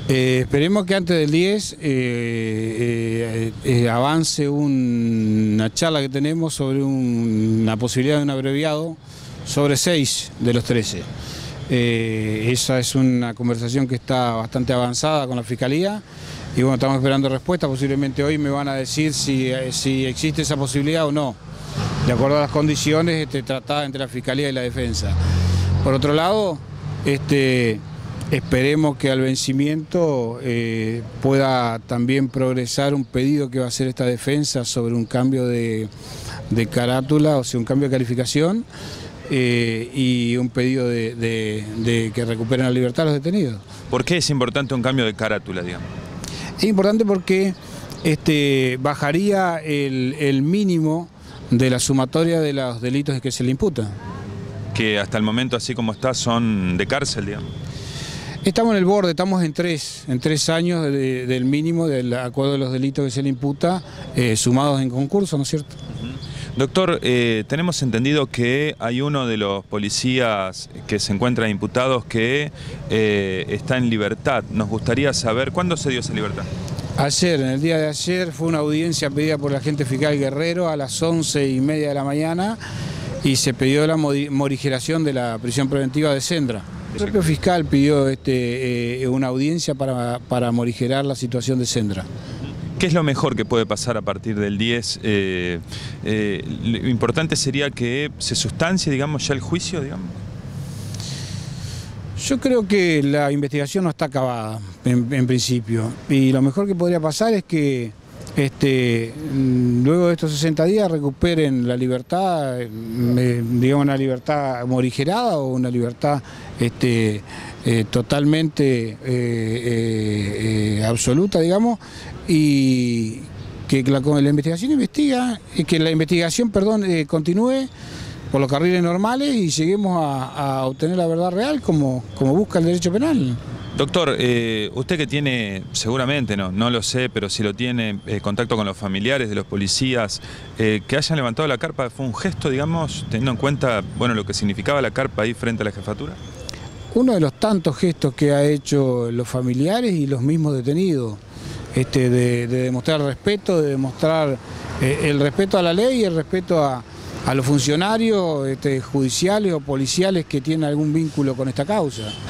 Esperemos que antes del 10 avance una charla que tenemos sobre una posibilidad de un abreviado sobre 6 de los 13. Esa es una conversación que está bastante avanzada con la Fiscalía y bueno, estamos esperando respuesta. Posiblemente hoy me van a decir si existe esa posibilidad o no, de acuerdo a las condiciones tratadas entre la Fiscalía y la Defensa. Por otro lado, esperemos que al vencimiento pueda también progresar un pedido que va a hacer esta defensa sobre un cambio de carátula, o sea, un cambio de calificación y un pedido de que recuperen la libertad a los detenidos. ¿Por qué es importante un cambio de carátula, digamos? Es importante porque bajaría el mínimo de la sumatoria de los delitos que se le imputan. Que hasta el momento, así como está, son de cárcel, digamos. Estamos en el borde, estamos en tres años del mínimo del acuerdo de los delitos que se le imputa, sumados en concurso, ¿no es cierto? Doctor, tenemos entendido que hay uno de los policías que se encuentra imputados que está en libertad. Nos gustaría saber, ¿cuándo se dio esa libertad? Ayer, en el día de ayer, fue una audiencia pedida por el agente fiscal Guerrero a las 11:30 de la mañana y se pidió la morigeración de la prisión preventiva de Sendra. El propio fiscal pidió una audiencia para morigerar la situación de Sendra. ¿Qué es lo mejor que puede pasar a partir del 10? Lo importante sería que se sustancie, digamos, ya el juicio, digamos. Yo creo que la investigación no está acabada, en principio, y lo mejor que podría pasar es que luego de estos 60 días recuperen la libertad, digamos una libertad morigerada o una libertad totalmente absoluta, digamos, y que la investigación continúe por los carriles normales y lleguemos a obtener la verdad real como busca el derecho penal. Doctor, usted que tiene, seguramente, no lo sé, pero si lo tiene, contacto con los familiares de los policías, que hayan levantado la carpa, ¿fue un gesto, digamos, teniendo en cuenta, bueno, lo que significaba la carpa ahí frente a la jefatura? Uno de los tantos gestos que ha hecho los familiares y los mismos detenidos, de demostrar respeto, de demostrar el respeto a la ley y el respeto a los funcionarios judiciales o policiales que tienen algún vínculo con esta causa.